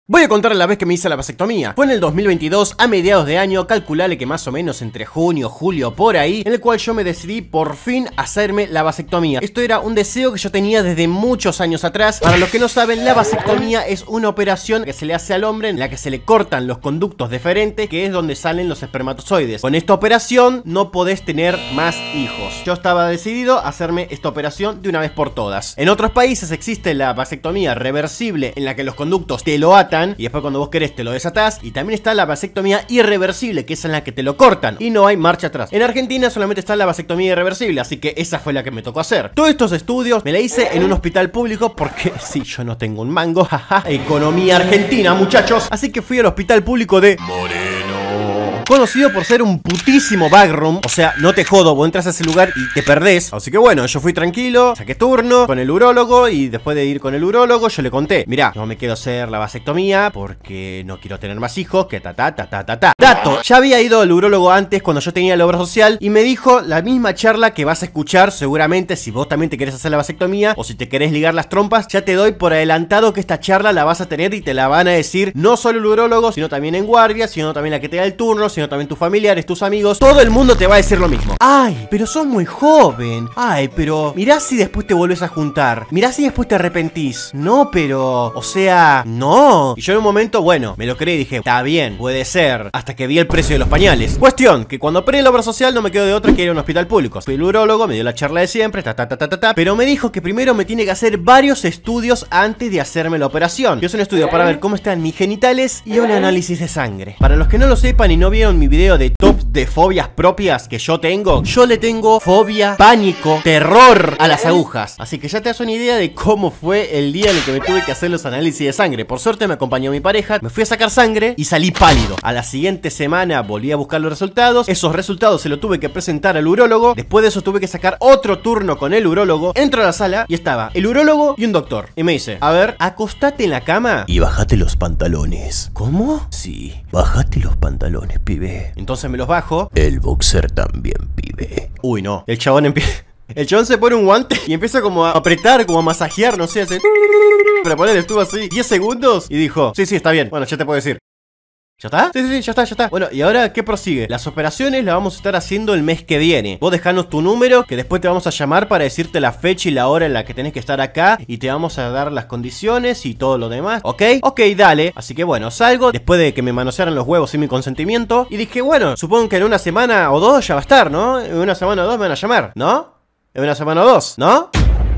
Voy a contar la vez que me hice la vasectomía. Fue en el 2022, a mediados de año, calculale que más o menos entre junio, julio, por ahí, en el cual yo me decidí por fin hacerme la vasectomía. Esto era un deseo que yo tenía desde muchos años atrás. Para los que no saben, la vasectomía es una operación que se le hace al hombre en la que se le cortan los conductos deferentes, que es donde salen los espermatozoides. Con esta operación no podés tener más hijos. Yo estaba decidido a hacerme esta operación de una vez por todas. En otros países existe la vasectomía reversible, en la que los conductos te lo atan y después cuando vos querés te lo desatás. Y también está la vasectomía irreversible, que es en la que te lo cortan y no hay marcha atrás. En Argentina solamente está la vasectomía irreversible, así que esa fue la que me tocó hacer. Todos estos estudios me la hice en un hospital público porque sí, yo no tengo un mango, jaja. Economía argentina, muchachos. Así que fui al hospital público de Moreno, conocido por ser un putísimo backroom. O sea, no te jodo, vos entras a ese lugar y te perdés. Así que bueno, yo fui tranquilo, saqué turno con el urólogo. Y después de ir con el urólogo, yo le conté: mirá, no me quiero hacer la vasectomía porque no quiero tener más hijos, que Dato, ya había ido al urólogo antes cuando yo tenía la obra social y me dijo la misma charla que vas a escuchar seguramente si vos también te querés hacer la vasectomía o si te querés ligar las trompas. Ya te doy por adelantado que esta charla la vas a tener y te la van a decir no solo el urólogo, sino también en guardia, sino también la que te da el turno, sino también tus familiares, tus amigos. Todo el mundo te va a decir lo mismo. Ay, pero sos muy joven. Ay, pero mirá si después te volvés a juntar. Mirá si después te arrepentís. No, pero... o sea, no. Y yo en un momento, bueno, me lo creí y dije, está bien, puede ser. Hasta que vi el precio de los pañales. Cuestión, que cuando operé la obra social no me quedo de otra que ir a un hospital público. Fui al urólogo, me dio la charla de siempre, pero me dijo que primero me tiene que hacer varios estudios antes de hacerme la operación. Yo hice un estudio para ver cómo están mis genitales y un análisis de sangre. Para los que no lo sepan y no vieron mi video de top de fobias propias que yo tengo, yo le tengo fobia, pánico, terror a las agujas. Así que ya te das una idea de cómo fue el día en el que me tuve que hacer los análisis de sangre. Por suerte me acompañó mi pareja, me fui a sacar sangre y salí pálido. A la siguiente semana volví a buscar los resultados. Esos resultados se los tuve que presentar al urólogo. Después de eso tuve que sacar otro turno con el urólogo. Entro a la sala y estaba el urólogo y un doctor. Y me dice, a ver, acostate en la cama y bajate los pantalones. ¿Cómo? Sí, bajate los pantalones, pibe. Entonces me los bajo. El boxer también, pibe. Uy, no, el chabón empieza... El chabón se pone un guante y empieza como a apretar, como a masajear, no sé, hace... Para poner estuvo así 10 segundos y dijo, sí, está bien, bueno, ya te puedo decir. ¿Ya está? Sí, ya está. Bueno, ¿y ahora qué prosigue? Las operaciones las vamos a estar haciendo el mes que viene. Vos dejanos tu número, que después te vamos a llamar para decirte la fecha y la hora en la que tenés que estar acá. Y te vamos a dar las condiciones y todo lo demás, ¿ok? Ok, dale. Así que bueno, salgo después de que me manosearan los huevos sin mi consentimiento. Y dije, bueno, supongo que en una semana o dos ya va a estar, ¿no? En una semana o dos me van a llamar, ¿no? En una semana o dos, ¿no?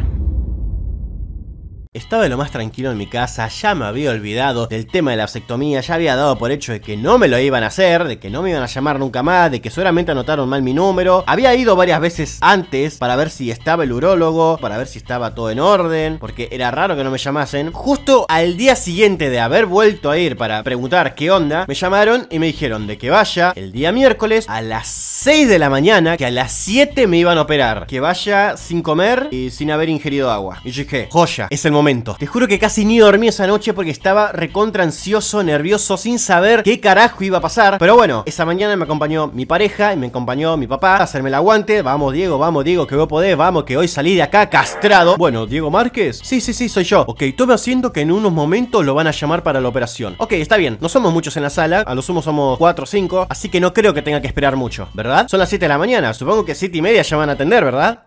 Estaba de lo más tranquilo en mi casa, ya me había olvidado del tema de la vasectomía, ya había dado por hecho de que no me lo iban a hacer, de que no me iban a llamar nunca más, de que seguramente anotaron mal mi número. Había ido varias veces antes para ver si estaba el urólogo, para ver si estaba todo en orden, porque era raro que no me llamasen. Justo al día siguiente de haber vuelto a ir para preguntar qué onda, me llamaron y me dijeron de que vaya el día miércoles a las 6 de la mañana, que a las 7 me iban a operar, que vaya sin comer y sin haber ingerido agua. Y yo dije, joya, es el momento. Te juro que casi ni dormí esa noche porque estaba recontra ansioso, nervioso, sin saber qué carajo iba a pasar. Pero bueno, esa mañana me acompañó mi pareja y me acompañó mi papá a hacerme el aguante. Vamos Diego, que vos podés, vamos, que hoy salí de acá castrado. Bueno, Diego Márquez, sí, soy yo. Ok, tome asiento que en unos momentos lo van a llamar para la operación. Ok, está bien, no somos muchos en la sala, a lo sumo somos 4 o 5, así que no creo que tenga que esperar mucho, ¿verdad? Son las 7 de la mañana, supongo que 7 y media ya van a atender, ¿verdad?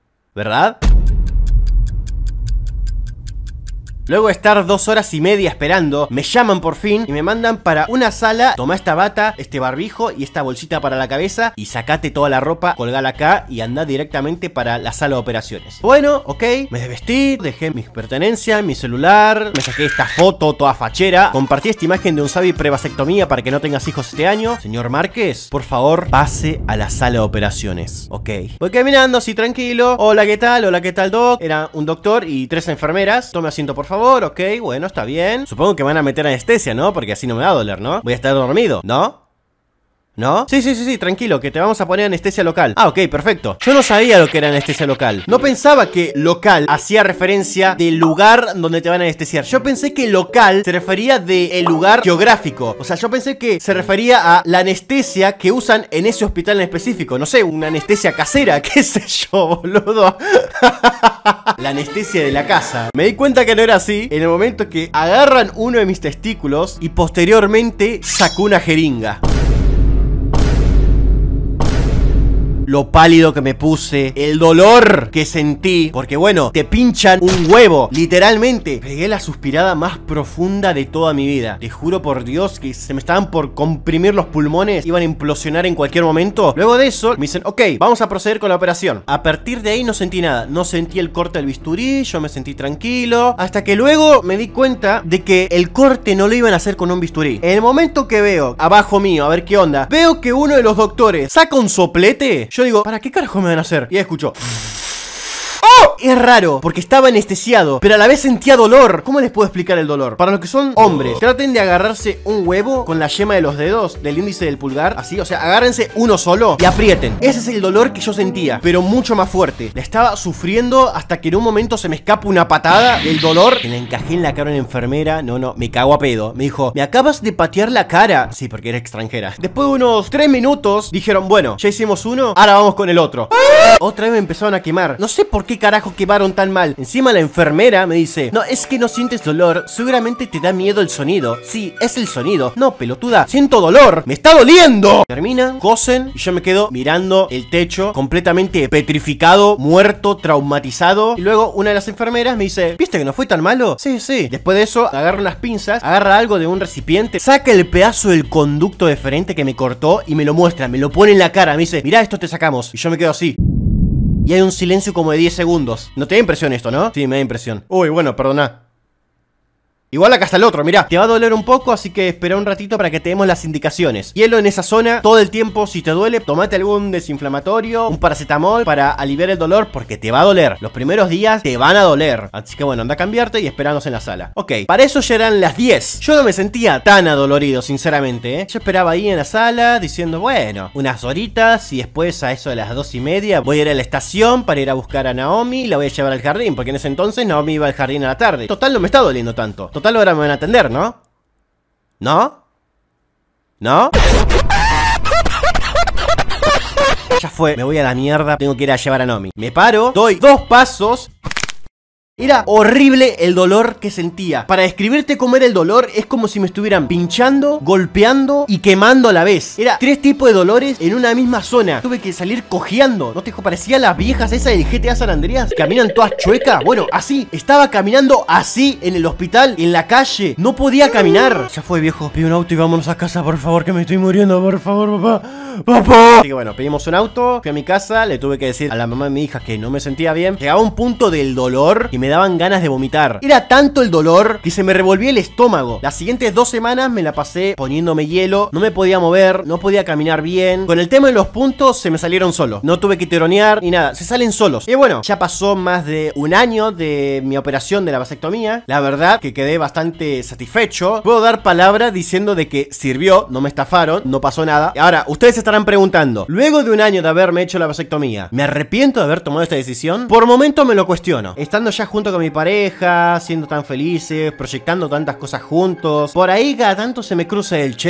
Luego de estar 2 horas y media esperando, me llaman por fin y me mandan para una sala. Toma esta bata, este barbijo y esta bolsita para la cabeza y sacate toda la ropa, colgala acá y anda directamente para la sala de operaciones. Bueno, ok, me desvestí, dejé mis pertenencias, mi celular, me saqué esta foto toda fachera, compartí esta imagen de un Sabi pre-vasectomía para que no tengas hijos este año. Señor Márquez, por favor, pase a la sala de operaciones. Ok, voy caminando así tranquilo. Hola, ¿qué tal, doc? Era un doctor y 3 enfermeras. Tome asiento, por favor. Ok, bueno, está bien. Supongo que van a meter anestesia, ¿no? Porque así no me va a doler, ¿no? Voy a estar dormido, ¿no? ¿No? Sí, tranquilo, que te vamos a poner anestesia local. Ah, ok, perfecto. Yo no sabía lo que era anestesia local. No pensaba que local hacía referencia del lugar donde te van a anestesiar. Yo pensé que local se refería del lugar geográfico. O sea, yo pensé que se refería a la anestesia que usan en ese hospital en específico. No sé, una anestesia casera, qué sé yo, boludo. La anestesia de la casa. Me di cuenta que no era así en el momento que agarran uno de mis testículos y posteriormente sacó una jeringa. Lo pálido que me puse, el dolor que sentí, porque bueno, te pinchan un huevo, literalmente. Pegué la suspirada más profunda de toda mi vida. Te juro por Dios que se me estaban por comprimir los pulmones, iban a implosionar en cualquier momento. Luego de eso, me dicen, ok, vamos a proceder con la operación. A partir de ahí no sentí nada, no sentí el corte del bisturí, yo me sentí tranquilo, hasta que luego me di cuenta de que el corte no lo iban a hacer con un bisturí. En el momento que veo, abajo mío, a ver qué onda, veo que uno de los doctores saca un soplete. Yo digo, ¿para qué carajo me van a hacer? Y escucho. ¡Oh! Es raro, porque estaba anestesiado, pero a la vez sentía dolor. ¿Cómo les puedo explicar el dolor? Para los que son hombres, traten de agarrarse un huevo con la yema de los dedos, del índice del pulgar, así, o sea, agárrense uno solo y aprieten. Ese es el dolor que yo sentía, pero mucho más fuerte. La estaba sufriendo hasta que en un momento se me escapa una patada del dolor, que la encajé en la cara a una enfermera. No, me cago a pedo. Me dijo, ¿me acabas de patear la cara? Sí, porque era extranjera. Después de unos 3 minutos, dijeron, bueno, ya hicimos uno, ahora vamos con el otro. Otra vez me empezaron a quemar. No sé por qué carajo quemaron tan mal. Encima la enfermera me dice, no, es que no sientes dolor, seguramente te da miedo el sonido. Sí, es el sonido. No, pelotuda, siento dolor, me está doliendo. Terminan, cosen y yo me quedo mirando el techo, completamente petrificado, muerto, traumatizado. Y luego una de las enfermeras me dice, ¿viste que no fue tan malo? Sí. Después de eso, agarra unas pinzas, agarra algo de un recipiente, saca el pedazo del conducto deferente que me cortó y me lo muestra, me lo pone en la cara. Me dice, mirá, esto te sacamos. Y yo me quedo así. Y hay un silencio como de 10 segundos. ¿No te da impresión esto, no? Sí, me da impresión. Uy, bueno, perdona. Igual acá está el otro, mirá. Te va a doler un poco, así que espera un ratito para que te demos las indicaciones. Hielo en esa zona todo el tiempo. Si te duele, tomate algún desinflamatorio, un paracetamol para aliviar el dolor, porque te va a doler. Los primeros días te van a doler. Así que bueno, anda a cambiarte y esperanos en la sala. Ok, para eso ya eran las 10. Yo no me sentía tan adolorido, sinceramente, ¿eh? Yo esperaba ahí en la sala diciendo, bueno, unas horitas y después a eso de las 2:30 voy a ir a la estación para ir a buscar a Naomi y la voy a llevar al jardín, porque en ese entonces Naomi iba al jardín a la tarde. Total, no me está doliendo tanto. Total, ahora me van a atender, ¿no? ¿No? ¿No? Ya fue, me voy a la mierda, tengo que ir a llevar a Naomi. Me paro, doy 2 pasos. Era horrible el dolor que sentía. Para describirte cómo era el dolor, es como si me estuvieran pinchando, golpeando y quemando a la vez. Era 3 tipos de dolores en una misma zona. Tuve que salir cojeando. ¿No te parecía las viejas esas del GTA San Andreas? Caminan todas chuecas. Bueno, así. Estaba caminando así en el hospital, en la calle. No podía caminar. Ya fue, viejo. Pide un auto y vámonos a casa, por favor, que me estoy muriendo. Por favor, papá. ¡Papá! Así que bueno, pedimos un auto. Fui a mi casa. Le tuve que decir a la mamá de mi hija que no me sentía bien. Llegaba un punto del dolor y me daban ganas de vomitar. Era tanto el dolor que se me revolvía el estómago. Las siguientes 2 semanas me la pasé poniéndome hielo. No me podía mover, no podía caminar bien. Con el tema de los puntos se me salieron solos. No tuve que tironear ni nada, se salen solos. Y bueno, ya pasó más de un año de mi operación de la vasectomía. La verdad que quedé bastante satisfecho. Puedo dar palabra diciendo de que sirvió, no me estafaron, no pasó nada. Ahora, ustedes se estarán preguntando, luego de un año de haberme hecho la vasectomía, ¿me arrepiento de haber tomado esta decisión? Por momento me lo cuestiono. Estando ya junto con mi pareja, siendo tan felices, proyectando tantas cosas juntos, por ahí cada tanto se me cruza el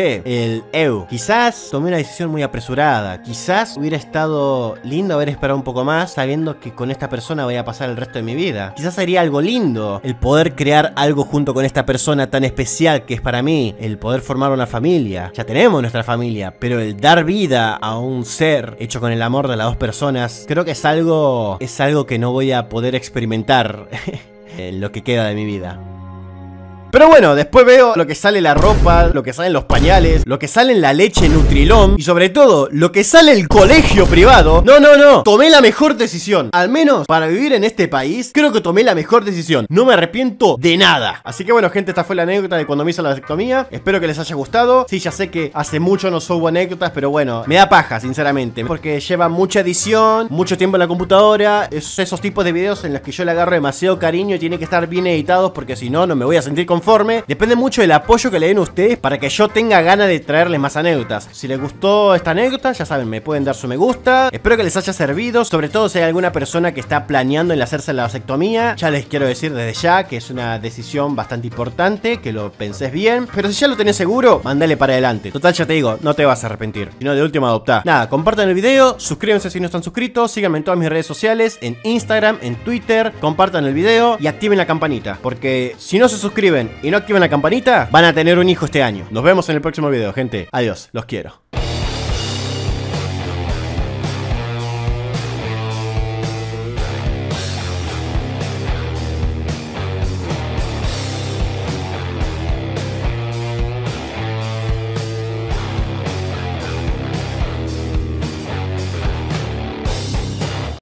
quizás tomé una decisión muy apresurada, quizás hubiera estado lindo haber esperado un poco más, sabiendo que con esta persona voy a pasar el resto de mi vida. Quizás sería algo lindo el poder crear algo junto con esta persona tan especial que es para mí, el poder formar una familia. Ya tenemos nuestra familia, pero el dar vida a un ser hecho con el amor de las 2 personas, creo que es algo que no voy a poder experimentar en lo que queda de mi vida. Pero bueno, después veo lo que sale la ropa, lo que salen los pañales, lo que sale en la leche Nutrilón y sobre todo, lo que sale el colegio privado. No, tomé la mejor decisión. Al menos para vivir en este país, creo que tomé la mejor decisión. No me arrepiento de nada. Así que bueno, gente, esta fue la anécdota de cuando me hice la vasectomía. Espero que les haya gustado. Sí, ya sé que hace mucho no subo anécdotas, pero bueno, me da paja, sinceramente, porque lleva mucha edición, mucho tiempo en la computadora. Es esos tipos de videos en los que yo le agarro demasiado cariño y tiene que estar bien editados, porque si no, no me voy a sentir como conforme. Depende mucho del apoyo que le den ustedes para que yo tenga ganas de traerles más anécdotas. Si les gustó esta anécdota, ya saben, me pueden dar su me gusta. Espero que les haya servido, sobre todo si hay alguna persona que está planeando en hacerse la vasectomía. Ya les quiero decir desde ya que es una decisión bastante importante, que lo pensés bien. Pero si ya lo tenés seguro, mandale para adelante. Total, ya te digo, no te vas a arrepentir. Si no, de última adoptá. Nada, compartan el video, suscríbanse si no están suscritos, síganme en todas mis redes sociales, en Instagram, en Twitter, compartan el video y activen la campanita. Porque si no se suscriben y no activan la campanita, van a tener un hijo este año. Nos vemos en el próximo video, gente. Adiós, los quiero.